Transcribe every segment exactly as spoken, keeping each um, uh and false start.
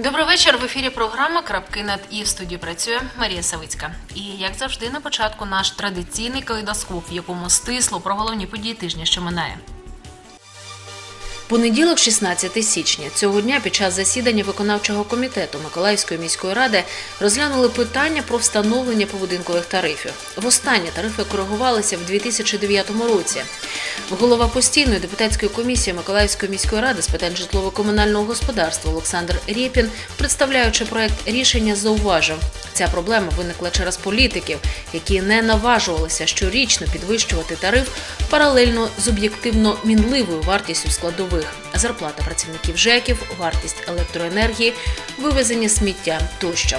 Добрий вечір. В ефірі програма «Крапки над І». В студії працює Марія Савицька. І, як завжди, на початку наш традиційний калейдоскоп, в якому стисло про головні події тижня, що минає. Понеділок, шістнадцяте січня. Цього дня під час засідання виконавчого комітету Миколаївської міської ради розглянули питання про встановлення побудинкових тарифів. Востаннє тарифи коригувалися в дві тисячі дев'ятому році. Голова постійної депутатської комісії Миколаївської міської ради з питань житлово-комунального господарства Олександр Рєпін, представляючи проект рішення, зауважив, ця проблема виникла через політиків, які не наважувалися щорічно підвищувати тариф паралельно з об'єктивно мінливою вартістю складових. Зарплата працівників ЖЕКів, вартість електроенергії, вивезення сміття тощо.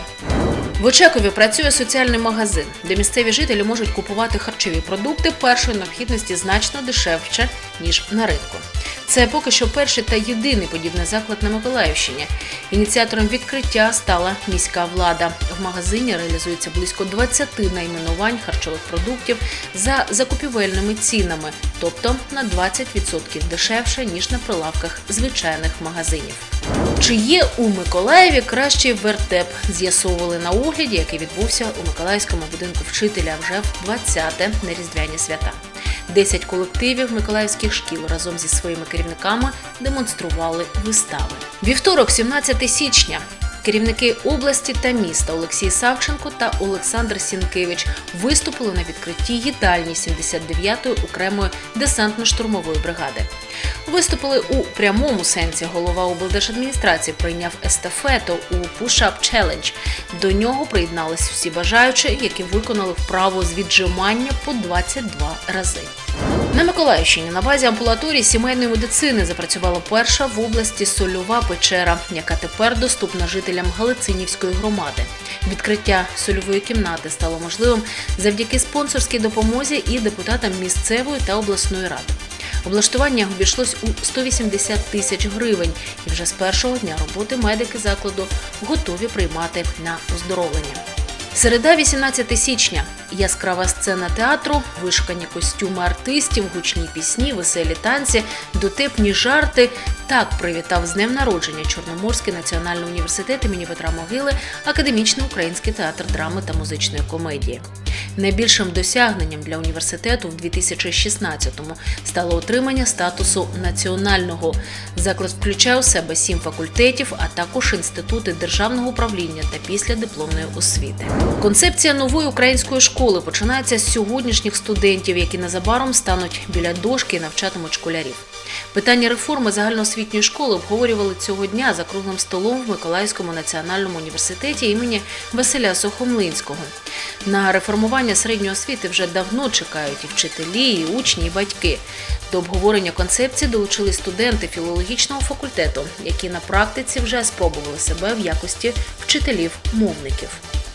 В Очакові працює соціальний магазин, де місцеві жителі можуть купувати харчові продукти першої необхідності значно дешевше, ніж на ринку. Це поки що перший та єдиний подібний заклад на Миколаївщині. Ініціатором відкриття стала міська влада. В магазині реалізується близько двадцяти найменувань харчових продуктів за закупівельними цінами, тобто на двадцять відсотків дешевше, ніж на прилавках звичайних магазинів. Чи є у Миколаєві кращий вертеп, з'ясовували на огляді, який відбувся у Миколаївському будинку вчителя вже в двадцяте на Різдвяні свята. Десять колективів миколаївських шкіл разом зі своїми керівниками демонстрували вистави. Вівторок, сімнадцяте січня. Керівники області та міста Олексій Савченко та Олександр Сінкевич виступили на відкритті їдальні сімдесят дев'ятої окремої десантно-штурмової бригади. Виступили у прямому сенсі. Голова облдержадміністрації прийняв естафету у Push-Up Challenge. До нього приєднались всі бажаючі, які виконали вправу з віджимання по двадцять два рази. На Миколаївщині на базі амбулаторії сімейної медицини запрацювала перша в області сольова печера, яка тепер доступна жителям Галицинівської громади. Відкриття сольової кімнати стало можливим завдяки спонсорській допомозі і депутатам місцевої та обласної ради. Облаштування обійшлось у сто вісімдесят тисяч гривень, і вже з першого дня роботи медики закладу готові приймати на оздоровлення. Середа, вісімнадцяте січня. Яскрава сцена театру, вишукані костюми артистів, гучні пісні, веселі танці, дотепні жарти. Так привітав з днем народження Чорноморський національний університет імені Петра Могили, Академічний український театр драми та музичної комедії. Найбільшим досягненням для університету в дві тисячі шістнадцятому стало отримання статусу національного. Заклад включає у себе сім факультетів, а також інститути державного управління та післядипломної освіти. Концепція нової української школи починається з сьогоднішніх студентів, які незабаром стануть біля дошки і навчатимуть школярів. Питання реформи загальноосвітньої школи обговорювали цього дня за круглим столом в Миколаївському національному університеті імені Василя Сухомлинського. На реформування середньої освіти вже давно чекають і вчителі, і учні, і батьки. До обговорення концепції долучили студенти філологічного факультету, які на практиці вже спробували себе в якості вчителів-мовників.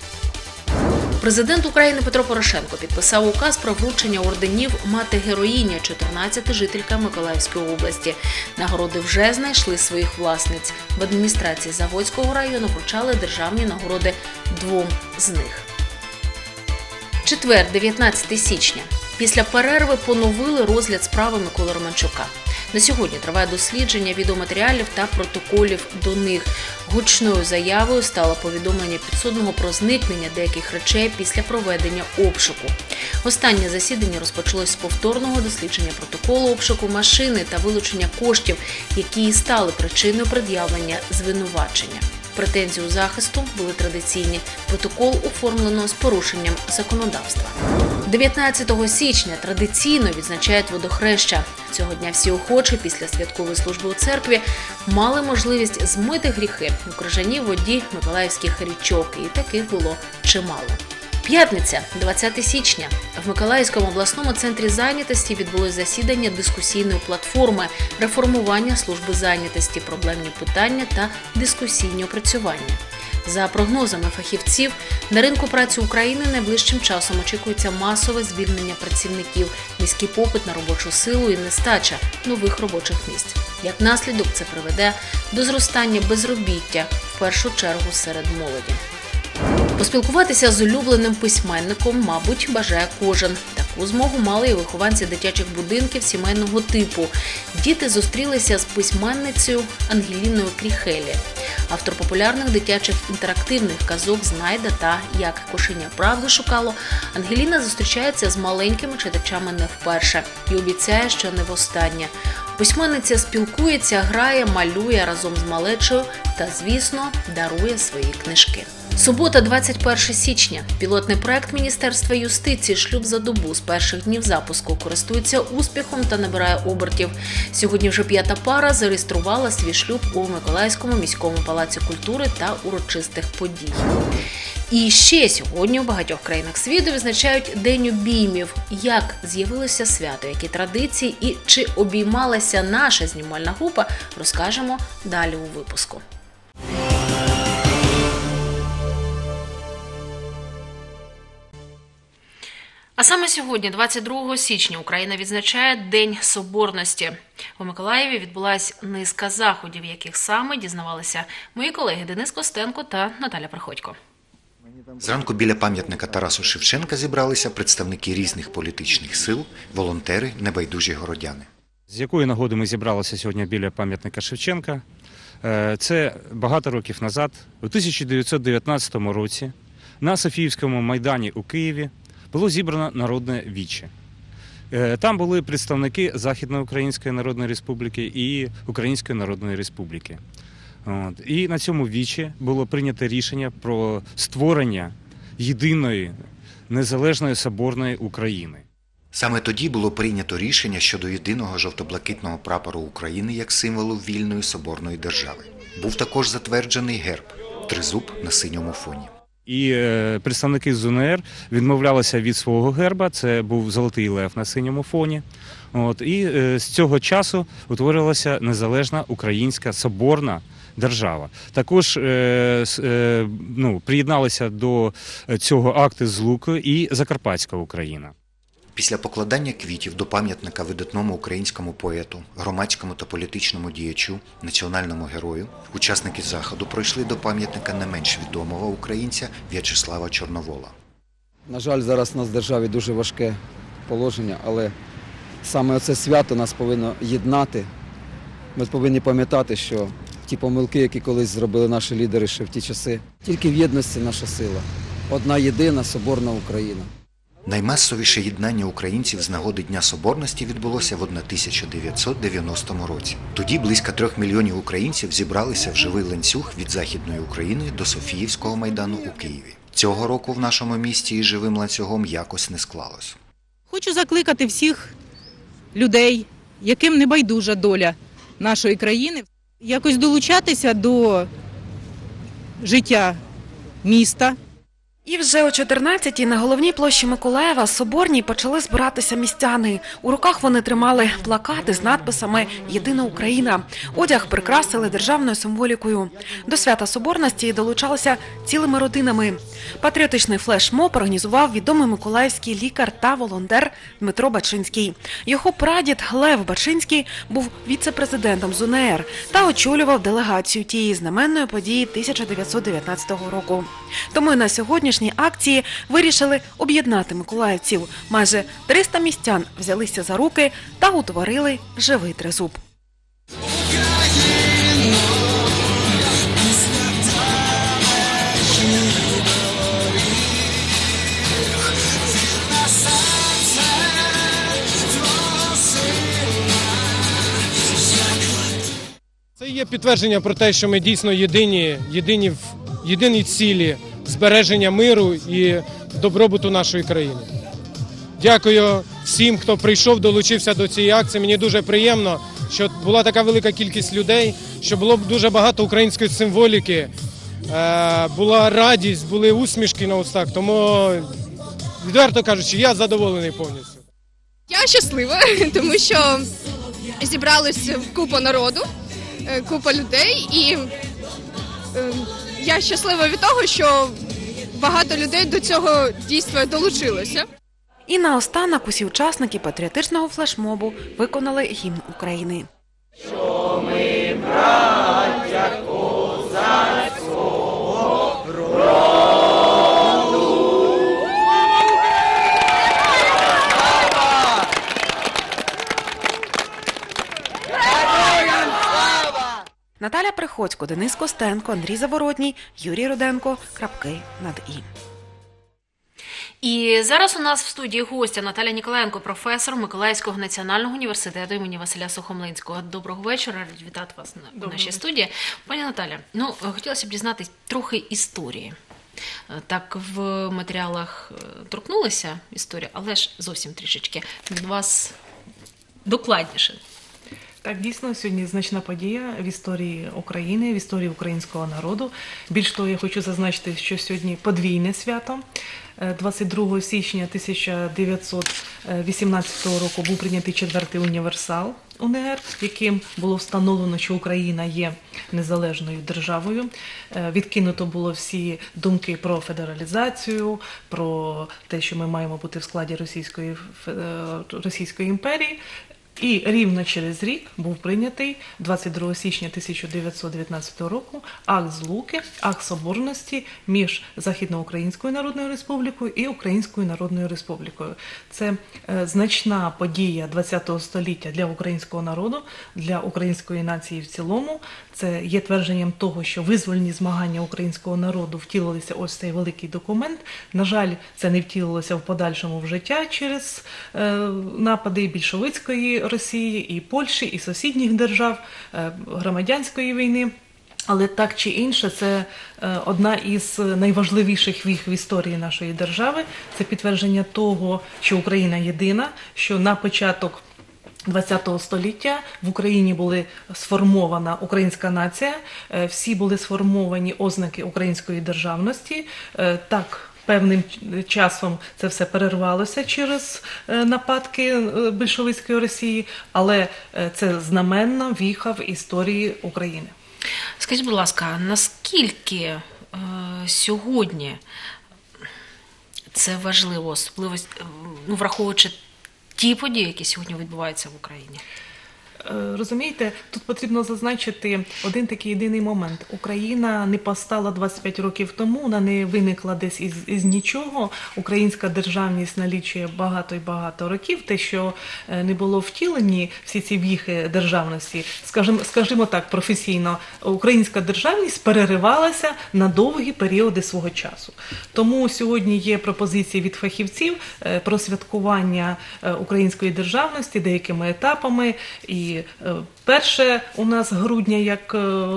Президент України Петро Порошенко підписав указ про вручення орденів «Мати-героїня» чотирнадцяти жителькам Миколаївської області. Нагороди вже знайшли своїх власниць. В адміністрації Заводського району вручали державні нагороди двом з них. Четвер, дев'ятнадцяте січня. Після перерви поновили розгляд справи Миколи Романчука. На сьогодні триває дослідження відеоматеріалів та протоколів до них. Гучною заявою стало повідомлення підсудного про зникнення деяких речей після проведення обшуку. Останнє засідання розпочалось з повторного дослідження протоколу обшуку машини та вилучення коштів, які і стали причиною пред'явлення звинувачення. Претензії у захисту були традиційні. Протокол оформлено з порушенням законодавства. дев'ятнадцятого січня традиційно відзначають водохреща. Цього дня всі охочі після святкової служби у церкві мали можливість змити гріхи у крижаній воді миколаївських річок, і таких було чимало. П'ятниця, двадцяте січня. В Миколаївському обласному центрі зайнятості відбулось засідання дискусійної платформи «Реформування служби зайнятості, проблемні питання та дискусійні опрацювання». За прогнозами фахівців, на ринку праці України найближчим часом очікується масове звільнення працівників, низький попит на робочу силу і нестача нових робочих місць. Як наслідок, це приведе до зростання безробіття, в першу чергу серед молоді. Поспілкуватися з улюбленим письменником, мабуть, бажає кожен. Так Таку змогу мали і вихованці дитячих будинків сімейного типу. Діти зустрілися з письменницею Ангеліною Кріхелі. Автор популярних дитячих інтерактивних казок «Знайда» та «Як кошеня правду шукало», Ангеліна зустрічається з маленькими читачами не вперше і обіцяє, що не востаннє. Письменниця спілкується, грає, малює разом з малечою та, звісно, дарує свої книжки. Субота, двадцять перше січня. Пілотний проект Міністерства юстиції «Шлюб за добу» з перших днів запуску користується успіхом та набирає обертів. Сьогодні вже п'ята пара зареєструвала свій шлюб у Миколаївському міському палаці культури та урочистих подій. І ще сьогодні у багатьох країнах світу відзначають День обіймів. Як з'явилося свято, які традиції і чи обіймалася наша знімальна група, розкажемо далі у випуску. А саме сьогодні, двадцять другого січня, Україна відзначає День Соборності. У Миколаєві відбулась низка заходів, яких саме дізнавалися мої колеги Денис Костенко та Наталя Приходько. Зранку біля пам'ятника Тарасу Шевченка зібралися представники різних політичних сил, волонтери, небайдужі городяни. З якої нагоди ми зібралися сьогодні біля пам'ятника Шевченка? Це багато років назад, у тисяча дев'ятсот дев'ятнадцятому році, на Софіївському майдані у Києві було зібрано народне віче. Там були представники Західноукраїнської Народної Республіки і Української Народної Республіки. От. І на цьому вічі було прийнято рішення про створення єдиної незалежної соборної України. Саме тоді було прийнято рішення щодо єдиного жовто-блакитного прапору України як символу вільної соборної держави. Був також затверджений герб – тризуб на синьому фоні. І представники з УНР відмовлялися від свого герба, це був золотий лев на синьому фоні. От, і з цього часу утворилася незалежна українська соборна держава. Також ну, приєдналися до цього акти злуки і Закарпатська Україна. Після покладання квітів до пам'ятника видатному українському поету, громадському та політичному діячу, національному герою, учасники заходу пройшли до пам'ятника не менш відомого українця В'ячеслава Чорновола. На жаль, зараз у нас в державі дуже важке положення, але саме це свято нас повинно єднати. Ми повинні пам'ятати, що ті помилки, які колись зробили наші лідери ще в ті часи, тільки в єдності наша сила. Одна єдина соборна Україна. Наймасовіше єднання українців з нагоди Дня Соборності відбулося в тисяча дев'ятсот дев'яностому році. Тоді близько трьох мільйонів українців зібралися в живий ланцюг від Західної України до Софіївського майдану у Києві. Цього року в нашому місті із живим ланцюгом якось не склалось. Хочу закликати всіх людей, яким не байдужа доля нашої країни, якось долучатися до життя міста. І вже о чотирнадцятій на головній площі Миколаєва Соборній почали збиратися містяни. У руках вони тримали плакати з надписами «Єдина Україна». Одяг прикрасили державною символікою. До свята Соборності долучалися цілими родинами. Патріотичний флешмоб організував відомий миколаївський лікар та волонтер Дмитро Бачинський. Його прадід Лев Бачинський був віце-президентом з УНР та очолював делегацію тієї знаменної події тисяча дев'ятсот дев'ятнадцятого року. Тому і на сьогодні акції вирішили об'єднати миколаївців. Майже триста містян взялися за руки та утворили живий тризуб. Це є підтвердження про те, що ми дійсно єдині, єдині в єдиній цілі збереження миру і добробуту нашої країни. Дякую всім, хто прийшов, долучився до цієї акції. Мені дуже приємно, що була така велика кількість людей, що було дуже багато української символіки, була радість, були усмішки на устах. Тому, відверто кажучи, я задоволений повністю. Я щаслива, тому що зібралась купа народу, купа людей, і я щаслива від того, що багато людей до цього дійства долучилося. І наостанок усі учасники патріотичного флешмобу виконали гімн України. Що ми, браття козацького роду, Наталя Приходько, Денис Костенко, Андрій Заворотній, Юрій Руденко. Крапки над «і». І зараз у нас в студії гостя Наталя Ніколаєнко, професор Миколаївського національного університету імені Василя Сухомлинського. Доброго вечора, раді вітати вас на нашій студії. Пані Наталя, ну, хотілося б дізнатися трохи історії. Так, в матеріалах торкнулися історії, але ж зовсім трішечки від вас докладніше. Так, дійсно, сьогодні значна подія в історії України, в історії українського народу. Більш того, я хочу зазначити, що сьогодні подвійне свято. двадцять другого січня тисяча дев'ятсот вісімнадцятого року був прийнятий четвертий універсал УНР, яким було встановлено, що Україна є незалежною державою. Відкинуто було всі думки про федералізацію, про те, що ми маємо бути в складі Російської, Російської імперії. І рівно через рік був прийнятий двадцять другого січня тисяча дев'ятсот дев'ятнадцятого року акт злуки, акт соборності між Західноукраїнською Народною Республікою і Українською Народною Республікою. Це е, значна подія ХХ століття для українського народу, для української нації в цілому. Це є твердженням того, що визвольні змагання українського народу втілилися ось цей великий документ. На жаль, це не втілилося в подальшому в життя через е, напади більшовицької Росії, і Польщі, і сусідніх держав, е, громадянської війни. Але так чи інше, це е, одна із найважливіших віх в історії нашої держави. Це підтвердження того, що Україна єдина, що на початок ХХ століття в Україні були сформована українська нація, всі були сформовані ознаки української державності. Так, певним часом це все перервалося через нападки більшовицької Росії, але це знаменна віха в історії України. Скажіть, будь ласка, наскільки е, сьогодні це важливо, особливо, ну, враховуючи ті події, які сьогодні відбуваються в Україні? Розумієте, тут потрібно зазначити один такий єдиний момент. Україна не постала двадцять п'ять років тому, вона не виникла десь із, із нічого. Українська державність налічує багато і багато років. Те, що не було втілені всі ці віхи державності, скажімо, скажімо так, професійно, українська державність переривалася на довгі періоди свого часу. Тому сьогодні є пропозиції від фахівців про святкування української державності деякими етапами. І перше у нас грудня як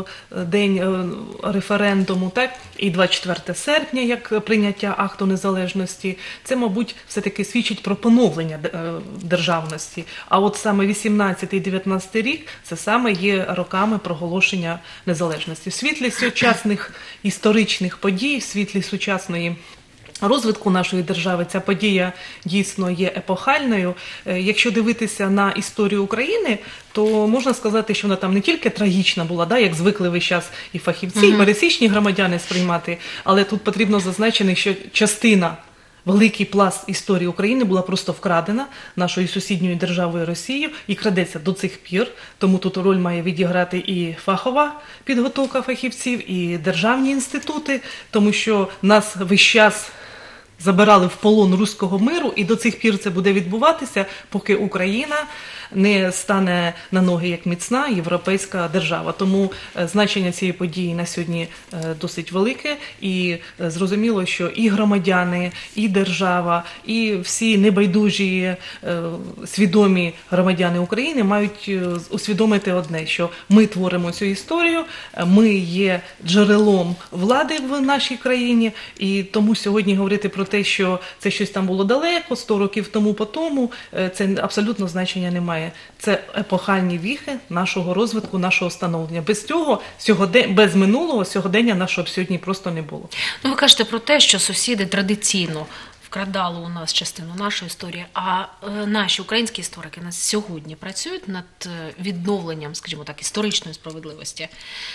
день референдуму, так, і двадцять четверте серпня як прийняття акту незалежності. Це, мабуть, все-таки свідчить про поновлення державності. А от саме вісімнадцятий дев'ятнадцятий рік – це саме є роками проголошення незалежності. В світлі сучасних історичних подій, в світлі сучасної розвитку нашої держави ця подія дійсно є епохальною. Якщо дивитися на історію України, то можна сказати, що вона там не тільки трагічна була, да, як звикли весь час і фахівці, mm-hmm. і пересічні громадяни сприймати, але тут потрібно зазначити, що частина, великий пласт історії України була просто вкрадена нашою сусідньою державою Росією і крадеться до цих пір. Тому тут роль має відіграти і фахова підготовка фахівців, і державні інститути, тому що нас весь час забирали в полон руського миру, і до цих пір це буде відбуватися, поки Україна не стане на ноги як міцна європейська держава. Тому значення цієї події на сьогодні досить велике, і зрозуміло, що і громадяни, і держава, і всі небайдужі, свідомі громадяни України мають усвідомити одне, що ми творимо цю історію, ми є джерелом влади в нашій країні, і тому сьогодні говорити про те, що це щось там було далеко, сто років тому по тому, це абсолютно значення не має. Це епохальні віхи нашого розвитку, нашого становлення. Без цього, без минулого, сьогодення нашого б сьогодні просто не було. Ну, ви кажете про те, що сусіди традиційно вкрадали у нас частину нашої історії, а е, наші українські історики на сьогодні працюють над відновленням, скажімо так, історичної справедливості.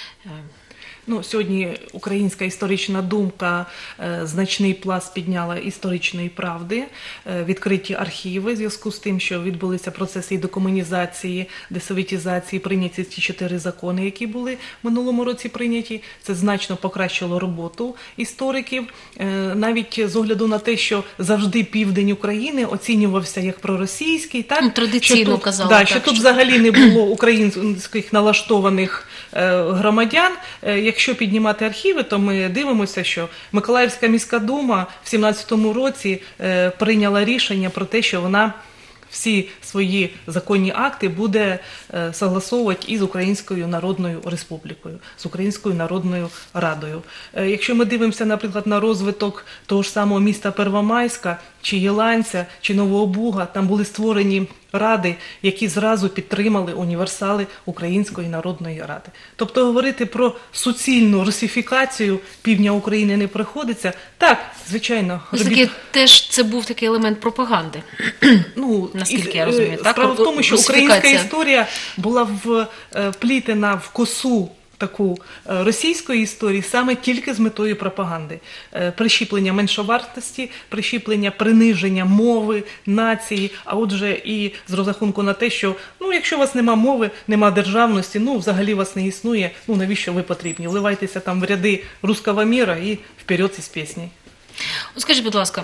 Ну, сьогодні українська історична думка е, значний пласт підняла історичної правди, е, відкриті архіви в зв'язку з тим, що відбулися процеси і декомунізації, десоветизації, прийняті ті чотири закони, які були в минулому році прийняті. Це значно покращило роботу істориків, е, навіть з огляду на те, що завжди південь України оцінювався як проросійський, так? Ну, традиційно що тут, казали. Да, так, що тут що... взагалі не було українських налаштованих е, громадян. Е, Якщо піднімати архіви, то ми дивимося, що Миколаївська міська дума в сімнадцятому році е, прийняла рішення про те, що вона всі свої законні акти буде е, согласовувати із Українською Народною Республікою, з Українською Народною Радою. Е, Якщо ми дивимося, наприклад, на розвиток того ж самого міста Первомайська, чи Єланця, чи Нового Буга, там були створені ради, які зразу підтримали універсали Української Народної Ради. Тобто говорити про суцільну русифікацію півдня України не приходиться. Так, звичайно. Все-таки теж це був такий елемент пропаганди. Ну, наскільки і, я розумію. Так? Справа в тому, що Русифікація. українська історія була вплітена в косу таку е, російської історії саме тільки з метою пропаганди. Е, Прищіплення меншовартості, прищіплення приниження мови, нації, а отже і з розрахунку на те, що ну, якщо у вас нема мови, нема державності, ну взагалі вас не існує, ну навіщо ви потрібні? Вливайтеся там в ряди русского міра і вперед із пісні. От скажіть, будь ласка,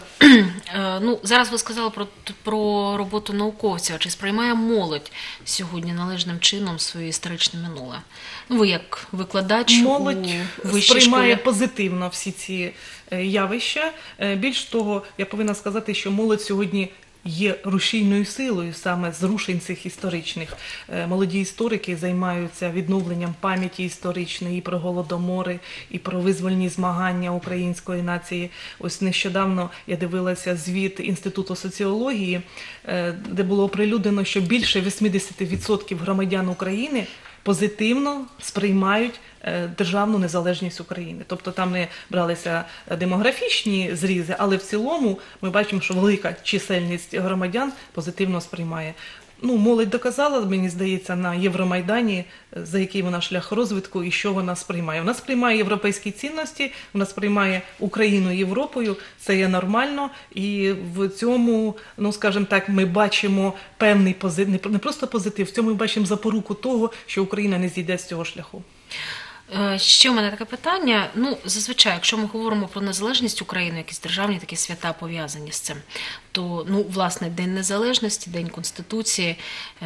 ну зараз ви сказали про, про роботу науковця. Чи сприймає молодь сьогодні належним чином своє історичне минуле? Ну, ви як викладач молодь у вищій сприймає школі. позитивно всі ці е, явища. Е, Більш того, я повинна сказати, що молодь сьогодні є рушійною силою саме зрушень цих історичних. Е, Молоді історики займаються відновленням пам'яті історичної і про голодомори, і про визвольні змагання української нації. Ось нещодавно я дивилася звіт Інституту соціології, е, де було оприлюднено, що більше вісімдесят відсотків громадян України позитивно сприймають е, державну незалежність України. Тобто там не бралися демографічні зрізи, але в цілому ми бачимо, що велика чисельність громадян позитивно сприймає. Ну, молодь доказала, мені здається, на Євромайдані, за який вона шлях розвитку і що вона сприймає. Вона сприймає європейські цінності, вона сприймає Україну Європою, це є нормально, і в цьому, ну, скажімо так, ми бачимо певний позитив, не просто позитив, в цьому ми бачимо запоруку того, що Україна не зійде з цього шляху. Ще у мене таке питання. Ну, зазвичай, якщо ми говоримо про незалежність України, якісь державні такі свята пов'язані з цим, то, ну, власне, День Незалежності, День Конституції,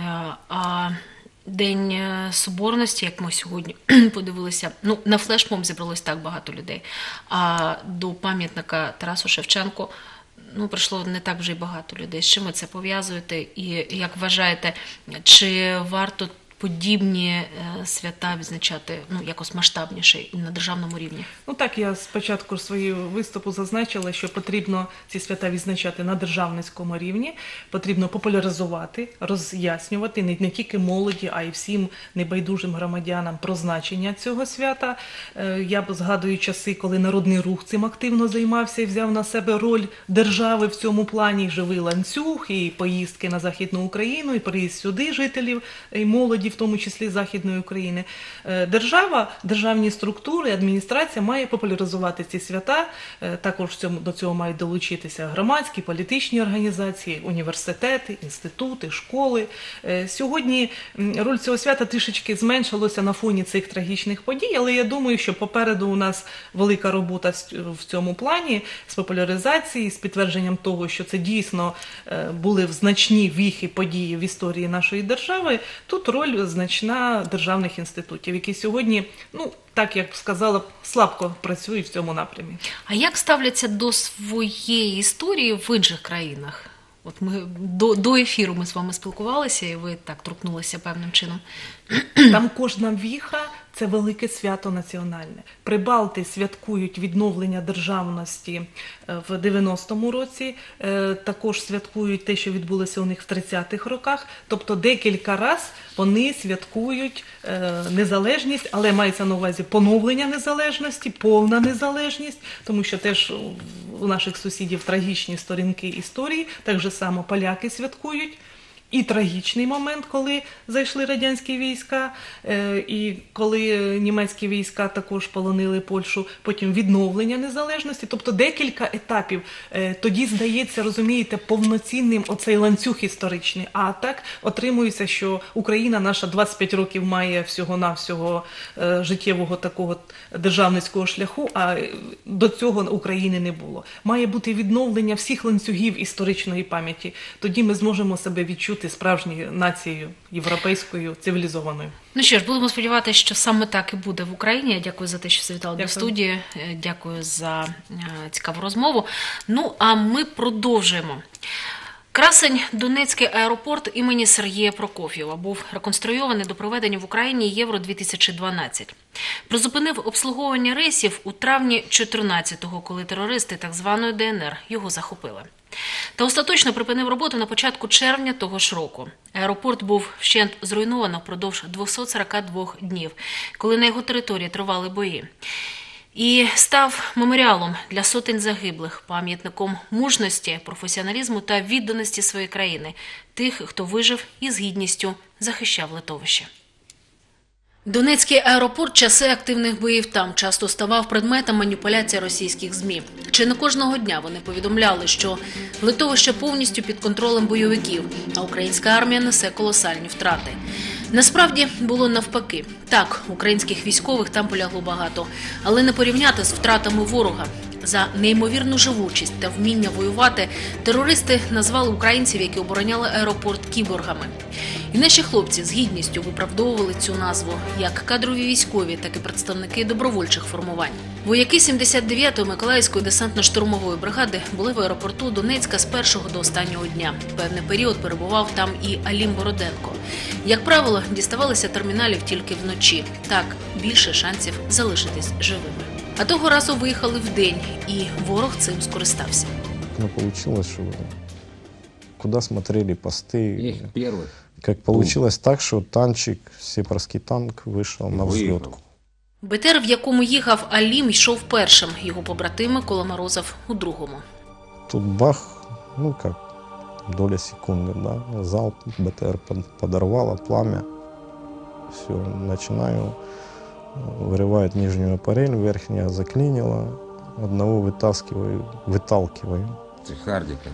а День Соборності, як ми сьогодні подивилися, ну, на флешмоб зібралось так багато людей, а до пам'ятника Тарасу Шевченку, ну, прийшло не так вже й багато людей. З чим ви це пов'язуєте? І як вважаєте, чи варто подібні свята відзначати, ну, якось масштабніше і на державному рівні? Ну так, я спочатку свого виступу зазначила, що потрібно ці свята відзначати на державницькому рівні, потрібно популяризувати, роз'яснювати не, не тільки молоді, а й всім небайдужим громадянам про значення цього свята. Я згадую часи, коли Народний Рух цим активно займався і взяв на себе роль держави в цьому плані, живий ланцюг, і поїздки на Західну Україну, і приїзд сюди жителів, і молоді, в тому числі Західної України. Держава, державні структури, адміністрація має популяризувати ці свята. Також до цього мають долучитися громадські, політичні організації, університети, інститути, школи. Сьогодні роль цього свята трішечки зменшилася на фоні цих трагічних подій, але я думаю, що попереду у нас велика робота в цьому плані з популяризації, з підтвердженням того, що це дійсно були значні віхи події в історії нашої держави. Тут роль значна державних інститутів, які сьогодні, ну, так як сказала, слабко працюють в цьому напрямі. А як ставляться до своєї історії в інших країнах? От ми до, до ефіру ми з вами спілкувалися, і ви так торкнулися певним чином. Там кожна віха – це велике свято національне. Прибалти святкують відновлення державності в дев'яностому році, також святкують те, що відбулося у них в тридцятих роках. Тобто декілька раз вони святкують незалежність, але мається на увазі поновлення незалежності, повна незалежність, тому що теж у наших сусідів трагічні сторінки історії, так же само поляки святкують. І трагічний момент, коли зайшли радянські війська, і коли німецькі війська також полонили Польщу, потім відновлення незалежності, тобто декілька етапів. Тоді, здається, розумієте, повноцінним оцей ланцюг історичний. А так отримується, що Україна наша двадцять п'ять років має всього-навсього життєвого такого державницького шляху, а до цього України не було. Має бути відновлення всіх ланцюгів історичної пам'яті. Тоді ми зможемо себе відчути бути справжньою нацією європейською, цивілізованою. Ну що ж, будемо сподіватися, що саме так і буде в Україні. Я дякую за те, що завітали до Дякую. студії. Е, Дякую за е, цікаву розмову. Ну, а ми продовжуємо. Красень Донецький аеропорт імені Сергія Прокоф'єва був реконструйований до проведення в Україні Євро дві тисячі дванадцять. Призупинив обслуговування рейсів у травні чотирнадцятого, коли терористи так званої Де Ен Ер його захопили. Та остаточно припинив роботу на початку червня того ж року. Аеропорт був вщент зруйновано впродовж двісті сорок два днів, коли на його території тривали бої. І став меморіалом для сотень загиблих, пам'ятником мужності, професіоналізму та відданості своєї країни, тих, хто вижив і з гідністю захищав литовище. Донецький аеропорт часи активних боїв там часто ставав предметом маніпуляції російських ЗМІ. Чи не кожного дня вони повідомляли, що литовище повністю під контролем бойовиків, а українська армія несе колосальні втрати. Насправді було навпаки. Так, українських військових там полягло багато, але не порівняти з втратами ворога. За неймовірну живучість та вміння воювати терористи назвали українців, які обороняли аеропорт, кіборгами. І наші хлопці з гідністю виправдовували цю назву, як кадрові військові, так і представники добровольчих формувань. Вояки сімдесят дев'ятої Миколаївської десантно-штурмової бригади були в аеропорту Донецька з першого до останнього дня. Певний період перебував там і Алім Бороденко. Як правило, діставалися терміналів тільки вночі. Так, більше шансів залишитись живими. А того разу виїхали вдень, і ворог цим скористався. Ну, получилось, что куда смотрели посты. Их первых. Как получилось так, что танчик, сепарский танк, вышел на взлетку. Бе Те Ер, в якому їхав Алім, йшов першим. Його побратим Микола Морозов у другому. Тут бах, ну как, доля секунды, да. Залп, Бе Те Ер подорвало, пламя. Все, начинаю. Вырывает нижнюю аппарель, верхняя заклинила. Одного вытаскиваю, выталкиваю. Ты Хардика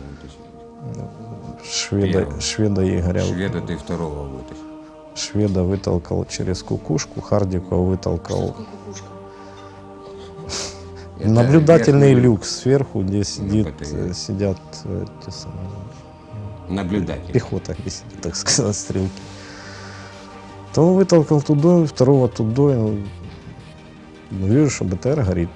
Шведа, Первого. шведа Игоря. Шведа ты второго вытащил. Шведа вытолкал через кукушку, Хардика вытолкал. Это Наблюдательный верхний люк сверху, где сидит, Бе Те Ер. сидят э, те самые, Наблюдатель. пехота, где сидит, так сказать, стрелки. Того вытолкал тудой, второго тудой. Ну, вижу, что Бе Те Ер горит.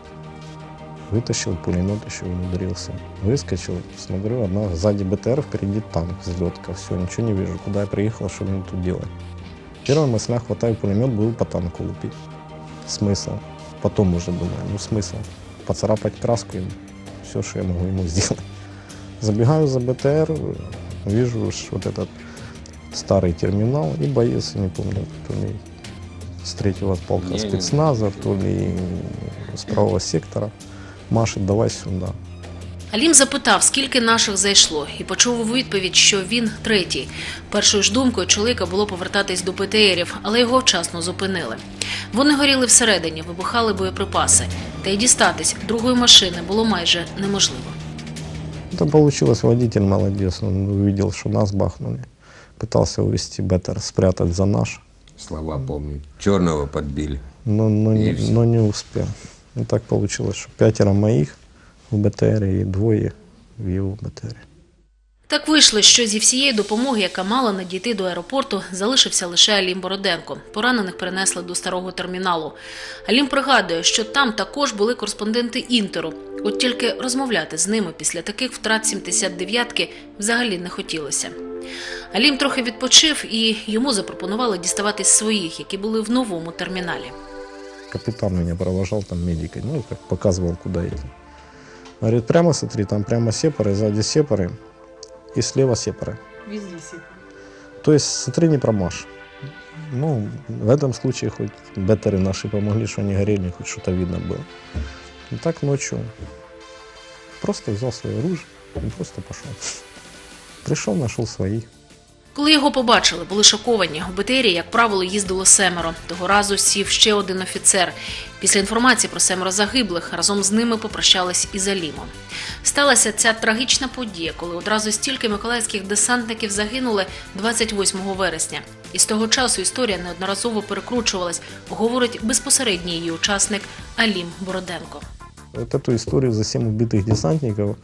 Вытащил пулемет, еще умудрился. Выскочил, смотрю, одна сзади Бе Те Ер, впереди танк, взлетка. Все, ничего не вижу, куда я приехал, что мне тут делать. Первая мысля, хватаю пулемет, буду по танку лупить. Смысл? Потом уже думаю, ну смысл? Поцарапать краску ему, все, что я могу ему сделать. Забегаю за Бе Те Ер, вижу что вот этот старый терминал и боец, не помню, то ли с третьего полка Не, не. спецназа, то ли с правого сектора, машет, давай сюда. Алім запитав, скільки наших зайшло, і почув у відповідь, що він третій. Першою ж думкою чоловіка було повертатись до Бе Те Ерів, але його вчасно зупинили. Вони горіли всередині, вибухали боєприпаси. Та й дістатись другої машини було майже неможливо. Это получилось, водитель молодец, он увидел, что нас бахнули. Пытался увести Бе Те Ер, спрятать за наш, Слова помню. Черного подбили. но, но, И не, всё. но не успел. И так получилось, что пятеро моих в Бе Те Ері и двое в его Бе Те Ері. Так вийшло, що зі всієї допомоги, яка мала надійти до аеропорту, залишився лише Алім Бороденко. Поранених перенесли до старого терміналу. Алім пригадує, що там також були кореспонденти Інтеру. От тільки розмовляти з ними після таких втрат сімдесят дев'ятки взагалі не хотілося. Алім трохи відпочив, і йому запропонували діставатись своїх, які були в новому терміналі. Капитан меня провожал, там медикой, ну, как показывал, куда идти. Говорит, прямо смотри, там прямо сепары, сзади сепары и слева сепары. Везде сіпи. То есть смотри, не промажь. Ну, в этом случае хоть Бе Те Ери наши помогли, что они горели, хоть что-то видно было. И так ночью просто взял свое оружие и просто пошел. Пришел, нашел своих. Коли його побачили, були шоковані. У Бе Те Ері, як правило, їздило семеро. Того разу сів ще один офіцер. Після інформації про семеро загиблих разом з ними попрощались із Алімом. Сталася ця трагічна подія, коли одразу стільки миколаївських десантників загинули двадцять восьмого вересня. І з того часу історія неодноразово перекручувалась, говорить безпосередній її учасник Алім Бороденко. Вот эту историю за семь убитых десантников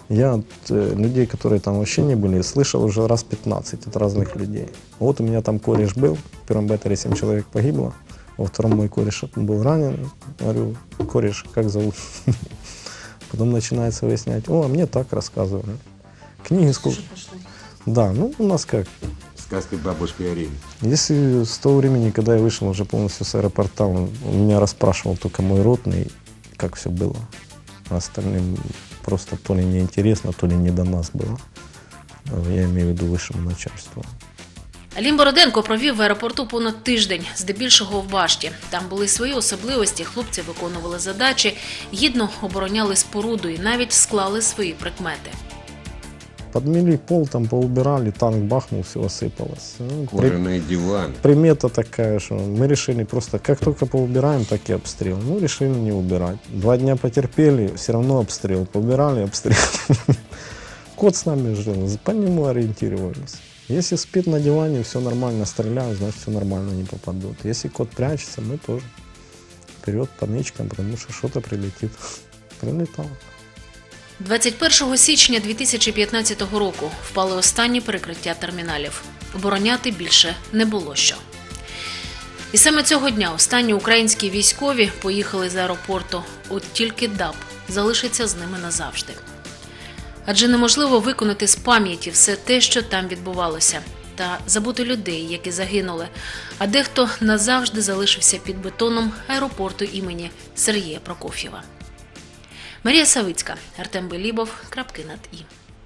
Я от э, людей, которые там вообще не были, слышал уже раз пятнадцать от разных людей. Вот у меня там кореш был, в первом беттере семь человек погибло, во втором мой кореш был ранен. Говорю, кореш, как зовут? Потом начинается выяснять, о, а мне так рассказывали. Книги сколько? Да, ну у нас как? Сказки бабушки Арины. Если с того времени, когда я вышел уже полностью с аэропорта, он меня расспрашивал только мой ротный, как все было. А остальным просто то ли неинтересно, то ли не до нас было. Я имею в виду высшему начальству. Алім Бороденко провів в аеропорту понад тиждень, здебільшого в башті. Там були свої особливості, хлопці виконували задачі, гідно обороняли споруду і навіть склали свої прикмети. Подмели пол, там поубирали, танк бахнул, все осыпалось. Ну, при- Кожаный диван. Примета такая, что мы решили просто, как только поубираем, так и обстрел. Ну, решили не убирать. Два дня потерпели, все равно обстрел. Поубирали, обстрел. Кот с нами жил, по нему ориентировались. Если спит на диване, все нормально, стреляют, значит, все нормально, не попадут. Если кот прячется, мы тоже вперед по нычкам, потому что что-то прилетит. Прилетало. двадцять першого січня дві тисячі п'ятнадцятого року впали останні перекриття терміналів. Обороняти більше не було що. І саме цього дня останні українські військові поїхали з аеропорту. От тільки ДАБ залишиться з ними назавжди. Адже неможливо виконати з пам'яті все те, що там відбувалося, та забути людей, які загинули, а дехто назавжди залишився під бетоном аеропорту імені Сергія Прокоф'єва. Марія Савицька, Артем Белібов, крапки над «і».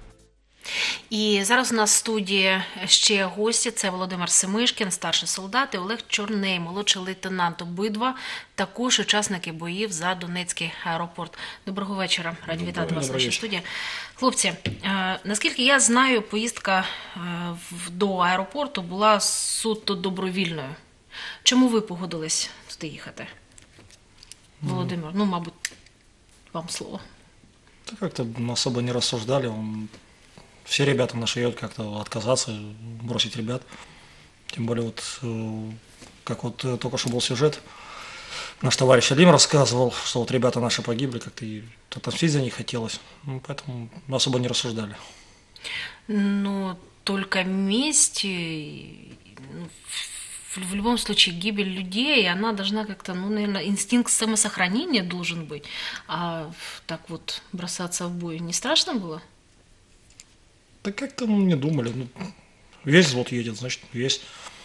І зараз у нас в студії ще гості. Це Володимир Семишкін, старший солдат, і Олег Чорней, молодший лейтенант. Обидва також учасники боїв за Донецький аеропорт. Доброго вечора. Раді вітати вас в нашій студії. Хлопці, е, наскільки я знаю, поїздка е, в- до аеропорту була суто добровільною. Чому ви погодились туди їхати? Володимир, ну, мабуть, вам слово. Да как-то особо не рассуждали. Он... Все ребята наши едут как-то отказаться, бросить ребят. Тем более вот, э, как вот э, только что был сюжет, наш товарищ Алим рассказывал, что вот ребята наши погибли, как-то и отомстить за них хотелось. Ну, поэтому особо не рассуждали. Но только месть, и, ну, в, в любом случае гибель людей, она должна как-то, ну, наверное, инстинкт самосохранения должен быть. А так вот бросаться в бой не страшно было? Да как-то ну, не думали. Ну, весь взвод едет, значит, весь.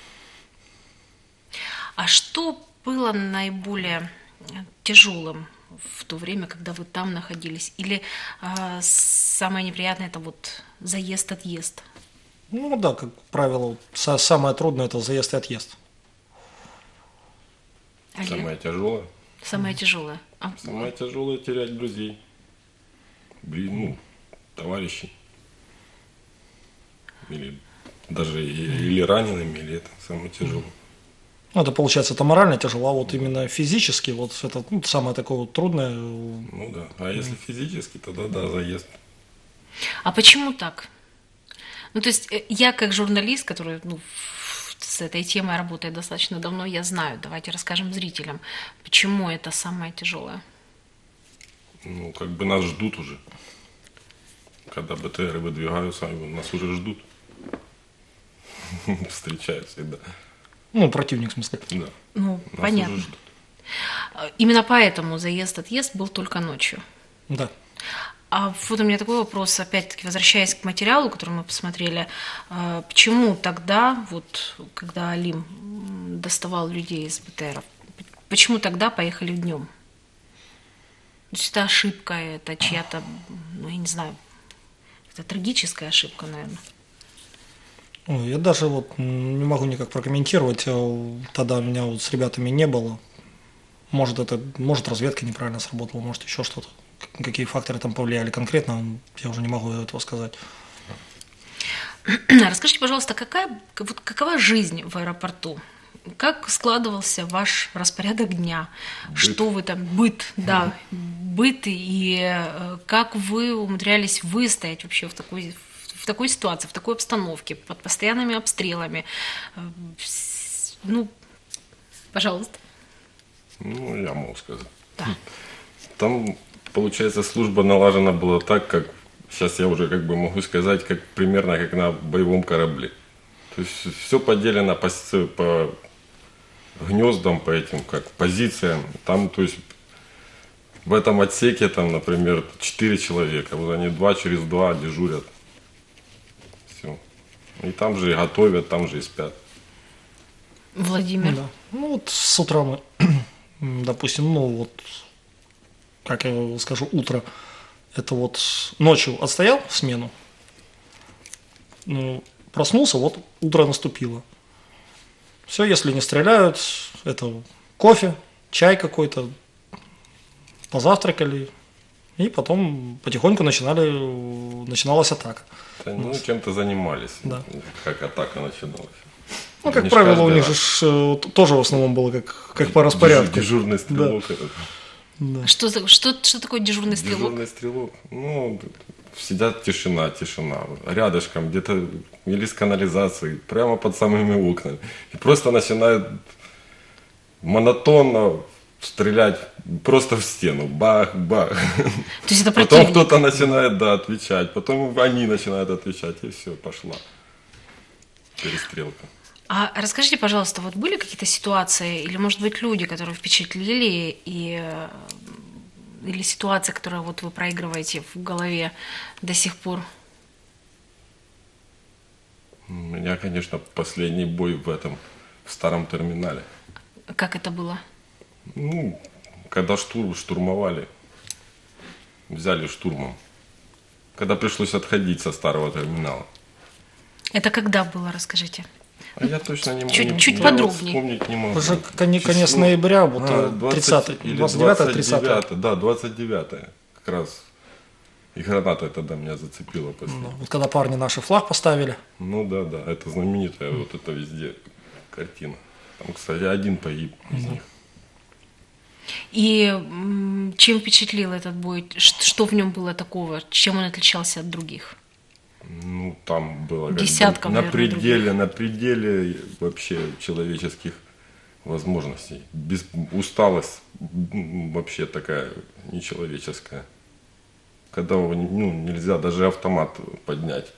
А что было наиболее тяжелым в то время, когда вы там находились? Или а, самое неприятное – это вот заезд-отъезд? Ну да, как правило, вот са- самое трудное – это заезд и отъезд. Олег? Самое тяжелое. Самое тяжелое. А, Самое тяжелое терять друзей, Бли- ну, товарищей. Или даже и- или ранеными, или это самое тяжелое. Ну, это получается, это морально тяжело, а вот именно физически, вот это ну, самое такое вот трудное. Ну да. А если физически, тогда да, заезд. а почему так? Ну, то есть э, я как журналист, который ну, в- с этой темой работает достаточно давно, я знаю. Давайте расскажем зрителям, почему это самое тяжелое. Ну, как бы нас ждут уже. Когда БТРы выдвигаются, нас уже ждут. Встречают всегда. Ну, противник, в смысле. Да. Ну, Нас понятно. уже ждут. А, Именно поэтому заезд-отъезд был только ночью. Да. А вот у меня такой вопрос, опять-таки, возвращаясь к материалу, который мы посмотрели, а, почему тогда, вот, когда Алим м, доставал людей из БТРов, почему тогда поехали днем? То есть это ошибка, это чья-то, ну, я не знаю, это трагическая ошибка, наверное. Ой, я даже вот м, не могу никак прокомментировать. э, Тогда меня вот с ребятами не было. Может, это, может, разведка неправильно сработала, может, еще что-то. К- Какие факторы там повлияли конкретно, я уже не могу этого сказать. Расскажите, пожалуйста, какая, вот какова жизнь в аэропорту? Как складывался ваш распорядок дня? Быт. Что вы там, быт, да, быт, и э, как вы умудрялись выстоять вообще в такой, в такой ситуации, в такой обстановке, под постоянными обстрелами? Э, с- Ну, пожалуйста. Ну, я могу сказать. Да. Там, получается, служба налажена была так, как сейчас я уже как бы могу сказать, как примерно как на боевом корабле. То есть все поделено по, с- по гнездам, по этим, как позициям. Там, то есть в этом отсеке, там, например, четыре человека. Вот они два через два дежурят. Все. И там же и готовят, там же и спят. Владимир. Да. Ну вот с утра мы, допустим, ну вот, как я скажу, утро, это вот ночью отстоял смену, ну, проснулся, вот утро наступило. Все, если не стреляют, это кофе, чай какой-то, позавтракали, и потом потихоньку начинали, начиналась атака. Ну, чем-то занимались, Да. как атака начиналась. Ну, как Не ж правило, у каждый них раз. же ж, э, тоже в основном было как, как по распорядку. Дежур- Дежурный стрелок. этот. Да. Что, за- что, что такое дежурный стрелок? Дежурный стрелок. Ну, сидят тишина, тишина. Рядышком, где-то или с канализацией, прямо под самыми окнами. И просто начинают монотонно стрелять просто в стену. Бах, бах. То есть это Потом противник. кто-то начинает, да, отвечать. Потом они начинают отвечать. И все, пошла перестрелка. А расскажите, пожалуйста, вот были какие-то ситуации, или, может быть, люди, которые впечатлили, и, э, или ситуации, которые вот вы проигрываете в голове до сих пор? У меня, конечно, последний бой в этом, в старом терминале. Как это было? Ну, когда штурм, штурмовали, взяли штурмом. Когда пришлось отходить со старого терминала. Это когда было, расскажите? А я точно не могу. Чуть- не- чуть я вот подробнее. вспомнить не могу. Уже коне- конец Число. ноября, вот, А, э, двадцать тридцатое, или двадцать девятое, тридцатое. двадцать девятое, да, двадцать девятое. Как раз. И граната тогда меня зацепила после. Ну, вот когда парни наши флаг поставили. Ну да, да, это знаменитая, вот это везде картина. Там, кстати, один погиб из них. И м, чем впечатлил этот бой? Ш- Что в нем было такого? Чем он отличался от других? Ну, там было как бы Десятков, на наверное, пределе, на пределе вообще человеческих возможностей. Без, усталость м, вообще такая нечеловеческая. Когда ну, нельзя даже автомат поднять.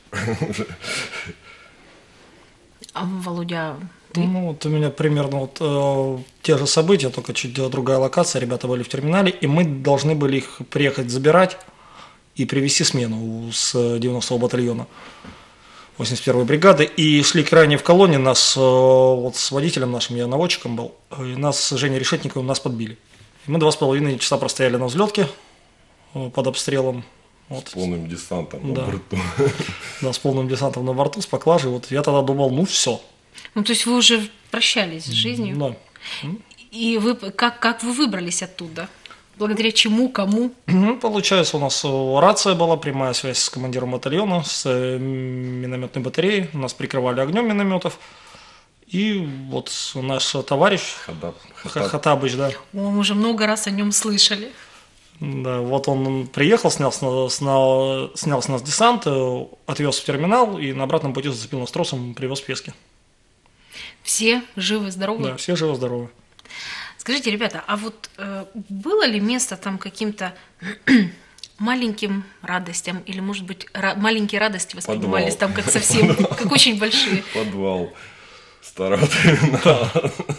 А Володя, ты? Ну, вот у меня примерно вот э, те же события, только чуть другая локация. Ребята были в терминале, и мы должны были их приехать забирать и привезти смену с девяностого батальона восемьдесят первой бригады. И шли крайне в колонне, нас э, вот с водителем нашим, я наводчиком был, и нас с Женей Решетниковым нас подбили. И мы два с половиной часа простояли на взлетке э, под обстрелом. Вот. С полным десантом Да. на борту. Да, с полным десантом на борту, с поклажей. Вот я тогда думал, ну все. Ну, то есть вы уже прощались с жизнью? Да. И вы, как, как вы выбрались оттуда? Благодаря чему, кому? Ну, получается, у нас э, рация была, прямая связь с командиром батальона, с э, минометной батареей. Нас прикрывали огнем минометов. И вот наш товарищ Хадаб. Ха- Хатабыч, да. О, мы уже много раз о нем слышали. Да, вот он приехал, снял с, на- с на- снял с нас десант, э, отвез в терминал и на обратном пути зацепил нас тросом, привез пески. Все живы, здоровы? Да, все живы-здоровы. Скажите, ребята, а вот э, было ли место там каким-то маленьким радостям, или, может быть, ра- маленькие радости воспринимались Подвал. там как совсем, как очень большие? Подвал старого терминала.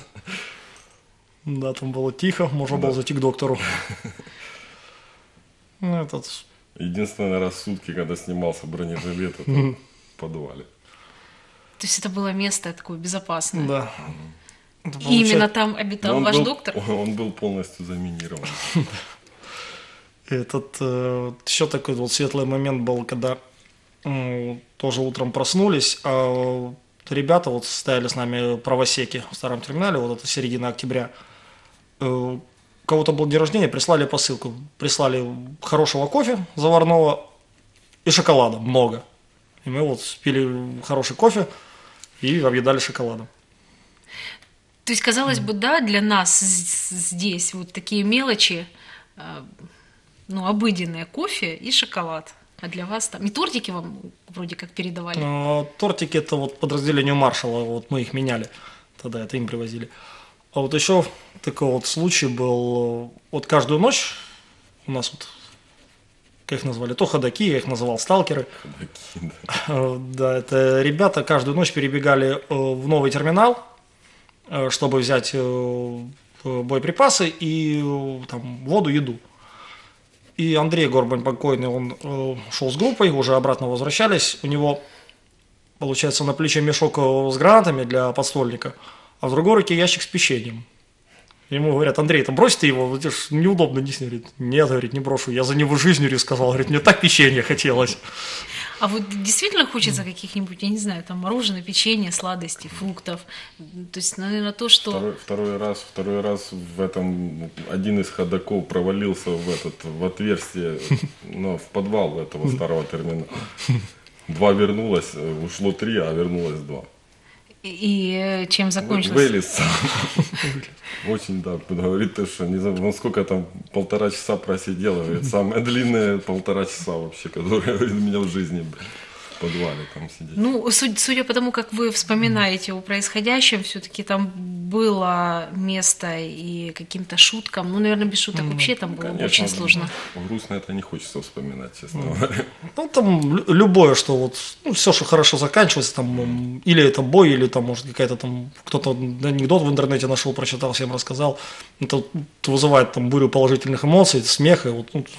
Да, там было тихо, можно было зайти к доктору. Ну, этот... Единственный раз в сутки, когда снимался бронежилет, это в подвале. То есть это было место такое безопасное? Да. Это И получается- именно там обитал Он ваш был- доктор? Он был полностью заминирован. Этот э, еще такой вот светлый момент был, когда м, тоже утром проснулись, а ребята вот стояли с нами правосеки в старом терминале, вот это середина октября. Э, у кого-то был день рождения, прислали посылку. Прислали хорошего кофе заварного и шоколада, много. И мы вот пили хороший кофе и объедали шоколадом. То есть, казалось бы, да, для нас з- здесь вот такие мелочи, э, ну, обыденные, кофе и шоколад. А для вас там... И тортики вам вроде как передавали? А, Тортики это вот подразделению маршала, вот мы их меняли, тогда это им привозили. А вот еще такой вот случай был, вот каждую ночь у нас вот как их назвали, то ходаки, я их называл сталкеры. Ходаки, да. Да, это ребята каждую ночь перебегали в новый терминал, чтобы взять боеприпасы и там, воду, еду. И Андрей Горбань покойный, он шел с группой, уже обратно возвращались, у него, получается, на плече мешок с гранатами для подствольника, а в другой руке ящик с печеньем. Ему говорят: Андрей, там брось ты его, это ж неудобно нести. Говорит: нет, говорит, не брошу, я за него жизнью рисковал, говорит, мне так печенье хотелось. А вот действительно хочется каких-нибудь, я не знаю, там мороженое, печенье, сладости, фруктов. То есть, наверное, то, что... Второй, второй раз, второй раз в этом один из ходаков провалился в этот, в отверстие, ну, в подвал этого старого терминала. Два вернулось, ушло три, а вернулось два. И чем закончилось? Вылез. Очень, да, говорит, ты что, не знаю, он сколько там, полтора часа просидел, говорит, самое длинное полтора часа вообще, которое, говорит, у меня в жизни в подвале там сидеть. Ну, судя, судя по тому, как вы вспоминаете о происходящем, все-таки там было место и каким-то шуткам, ну, наверное, без шуток вообще там было Конечно, очень сложно. Грустно это не хочется вспоминать, честно говоря. Ну, там любое, что вот, ну, все, что хорошо заканчивается, там, или это бой, или там, может, какая-то там, кто-то анекдот в интернете нашел, прочитал, всем рассказал, это вызывает там бурю положительных эмоций, смеха, вот, ну,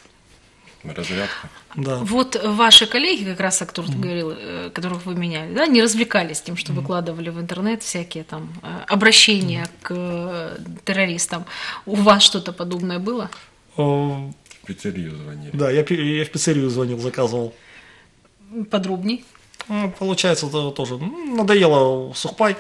разрядка. Да. Вот ваши коллеги, как раз о которых ты говорил, которых вы меняли, да, не развлекались тем, что выкладывали в интернет всякие там обращения к террористам. У вас что-то подобное было? В пиццерию звонили. Да, я, я в пиццерию звонил, заказывал. Подробней? Ну, получается, это тоже надоело сухпай,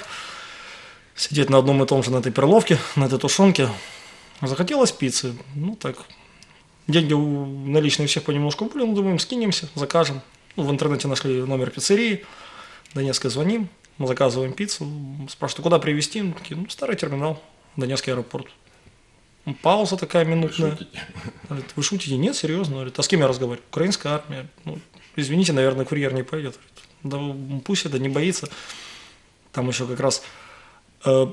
сидеть на одном и том же, на этой перловке, на этой тушенке. Захотелось пиццы, ну так... Деньги наличные у всех понемножку были, ну, думаем, скинемся, закажем. Ну, в интернете нашли номер пиццерии, Донецкой звоним, мы заказываем пиццу, спрашивают, куда привезти? Мы такие, ну, старый терминал, Донецкий аэропорт. Ну, пауза такая минутная. Вы шутите? Говорит, вы шутите? Нет, серьезно. Говорит, а с кем я разговариваю? Украинская армия. Ну, извините, наверное, курьер не пойдет. Говорит, да пусть это не боится. Там еще как раз э,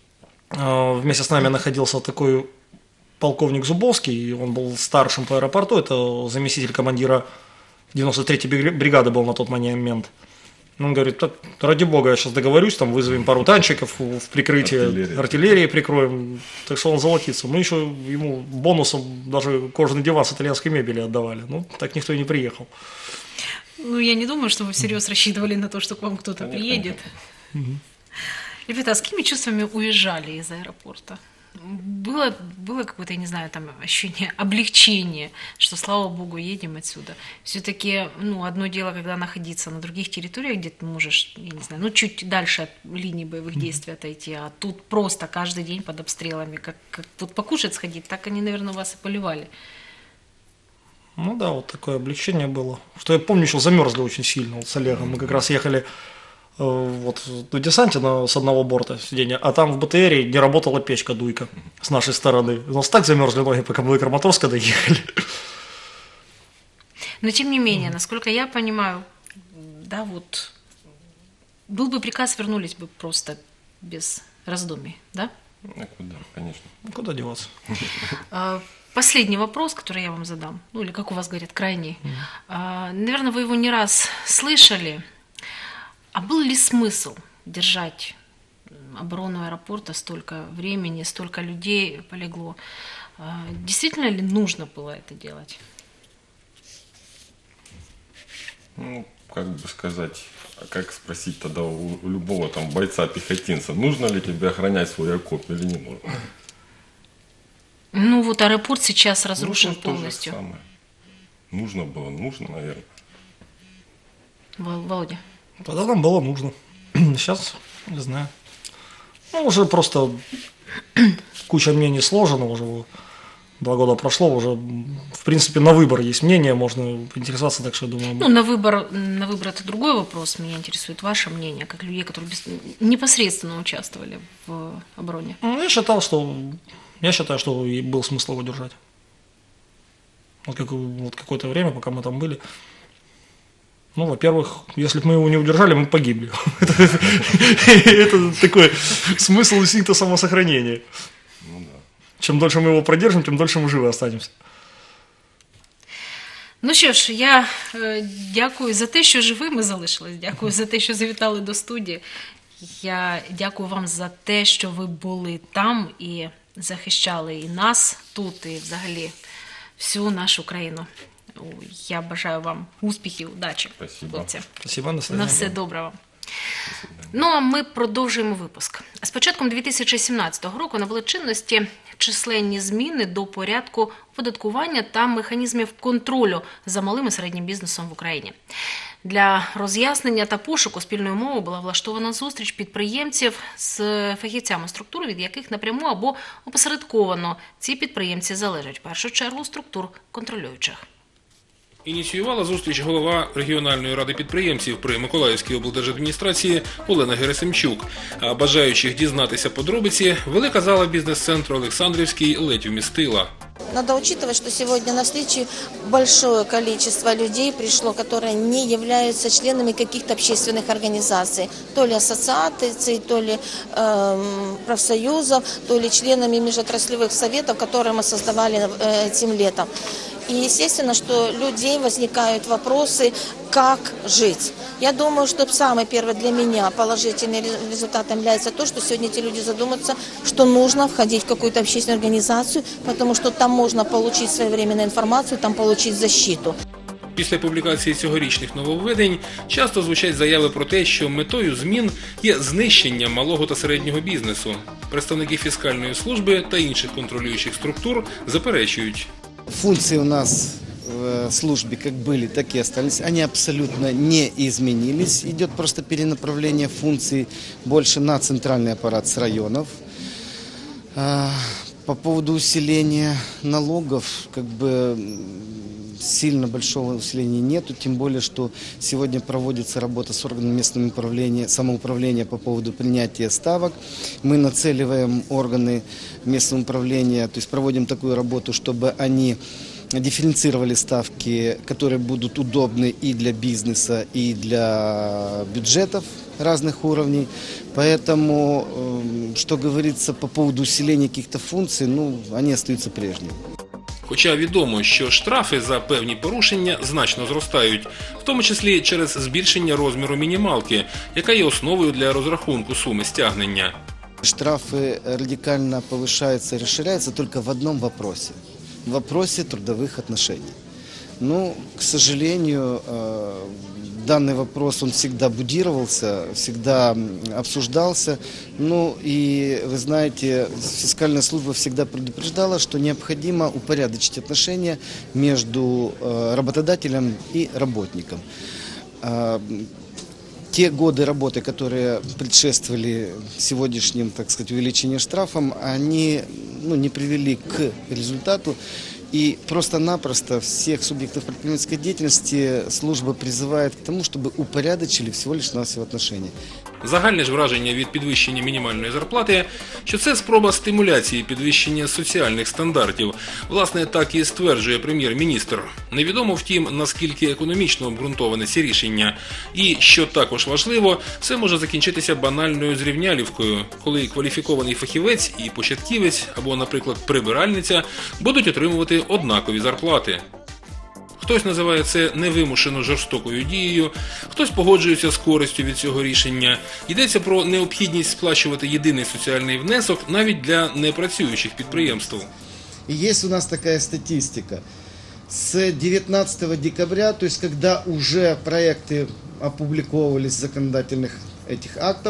э, вместе с нами находился такой... полковник Зубовский, он был старшим по аэропорту, это заместитель командира девяносто третьей бригады был на тот момент. Он говорит, ради бога, я сейчас договорюсь, там вызовем пару танчиков в прикрытие, артиллерии, артиллерии прикроем, так что он золотится. Мы еще ему бонусом даже кожаный диван с итальянской мебели отдавали, ну так никто и не приехал. Ну я не думаю, что вы всерьез рассчитывали на то, что к вам кто-то Конечно. приедет. Угу. Ребята, а с какими чувствами уезжали из аэропорта? Было, было какое-то, я не знаю, там ощущение облегчения, что, слава богу, едем отсюда. Все-таки, ну, одно дело, когда находиться на других территориях, где ты можешь, я не знаю, ну, чуть дальше от линии боевых действий отойти, а тут просто каждый день под обстрелами, как, как вот покушать сходить, так они, наверное, вас и поливали. Ну да, вот такое облегчение было. Что я помню, еще замерзли очень сильно вот с Олегом. Мы как раз ехали вот в десанте на, с одного борта сиденья, а там в БТРе не работала печка дуйка с нашей стороны. У нас так замерзли ноги, пока мы до Краматорска доехали. Но тем не менее, насколько я понимаю, да, вот был бы приказ, вернулись бы просто без раздумий, да? Ну, куда, конечно. Куда деваться? Последний вопрос, который я вам задам, ну или, как у вас говорят, крайний. Mm-hmm. Наверное, вы его не раз слышали. А был ли смысл держать оборону аэропорта столько времени, столько людей полегло? Действительно ли нужно было это делать? Ну, как бы сказать, а как спросить тогда у, у любого там бойца-пехотинца, нужно ли тебе охранять свой окоп или не нужно? Ну вот аэропорт сейчас разрушен ну, полностью. То же самое. Нужно было, нужно, наверное. Володя? Тогда нам было нужно. Сейчас, не знаю. Ну, уже просто куча мнений сложена, уже два года прошло, уже, в принципе, на выбор есть мнение, можно интересоваться, так что я думаю... Ну, на выбор, на выбор это другой вопрос, меня интересует ваше мнение, как людей, которые без... непосредственно участвовали в обороне. Ну, я считал, что... Я считаю, что и был смысл его держать. Вот, как, вот какое-то время, пока мы там были... Ну, во-первых, если бы мы его не удержали, мы погибли. Это такой смысл инстинкта самосохранения. Чем дольше мы его продержим, тем дольше мы живы останемся. Ну що ж, я е, дякую за те, що живими залишились, дякую за те, що завітали до студії. Я дякую вам за те, що ви були там і захищали і нас тут, і взагалі всю нашу країну. Я бажаю вам успіхів, удачі, хлопці. Спасибо, на На все добре вам. Ну, а ми продовжуємо випуск. З початком дві тисячі сімнадцятого року набули чинності численні зміни до порядку оподаткування та механізмів контролю за малим і середнім бізнесом в Україні. Для роз'яснення та пошуку спільної мови була влаштована зустріч підприємців з фахівцями структур, від яких напряму або опосередковано ці підприємці залежать в першу чергу структур контролюючих. Ініціювала зустріч голова регіональної ради підприємців при Миколаївській облдержадміністрації Олена Герасимчук. А бажаючих дізнатися подробиці велика зала бізнес-центру Олександрівський ледь вмістила. Надо учитывать, что сегодня на встрече большое количество людей пришло, которые не являются членами каких-то общественных организаций, то ли ассоциаций, то ли э, профсоюзов, то ли членами межотраслевых советов, которые мы создавали э, этим летом. И естественно, что у людей возникают вопросы, как жить. Я думаю, что самый первый для меня положительный результат является то, что сегодня эти люди задумаются, что нужно входить в какую-то общественную организацию, потому что там можно получить своевременную информацию, там получить защиту. Після публікації цьогорічних нововведень часто звучать заяви про те, що метою змін є знищення малого та середнього бізнесу. Представники фіскальної служби та інших контролюючих структур заперечують. Функции у нас в службе как были, так и остались. Они абсолютно не изменились. Идет просто перенаправление функций больше на центральный аппарат с районов. По поводу усиления налогов, как бы сильно большого усиления нету, тем более, что сегодня проводится работа с органами местного управления, самоуправления по поводу принятия ставок. Мы нацеливаем органы местного управления, то есть проводим такую работу, чтобы они дифференцировали ставки, которые будут удобны и для бизнеса, и для бюджетов разных уровней. Поэтому, что говорится по поводу усиления каких-то функций, ну, они остаются прежними. Хоча відомо, що штрафи за певні порушення значно зростають, в тому числі через збільшення розміру мінімалки, яка є основою для розрахунку суми стягнення. Штрафы радикально повышаются и расширяются только в одном вопросе. В вопросе трудовых отношений. Ну, к сожалению, данный вопрос, он всегда будировался, всегда обсуждался. Ну и, вы знаете, фискальная служба всегда предупреждала, что необходимо упорядочить отношения между работодателем и работником. Те годы работы, которые предшествовали сегодняшним, так сказать, увеличению штрафам, они ну, не привели к результату. И просто-напросто всех субъектов предпринимательской деятельности служба призывает к тому, чтобы упорядочили всего лишь навсего отношения. Загальне ж враження від підвищення мінімальної зарплати, що це спроба стимуляції підвищення соціальних стандартів. Власне, так і стверджує прем'єр-міністр. Невідомо, втім, наскільки економічно обґрунтоване ці рішення. І, що також важливо, все може закінчитися банальною зрівнялівкою, коли кваліфікований фахівець і початківець, або, наприклад, прибиральниця, будуть отримувати однакові зарплати. Хтось називає це невимушено жорстокою дією, хтось погоджується з користю від цього рішення. Йдеться про необхідність сплачувати єдиний соціальний внесок навіть для непрацюючих підприємств. И есть у нас такая статистика. С девятнадцатого декабря, то есть когда уже проекты опубликовывались законодательных этих актов,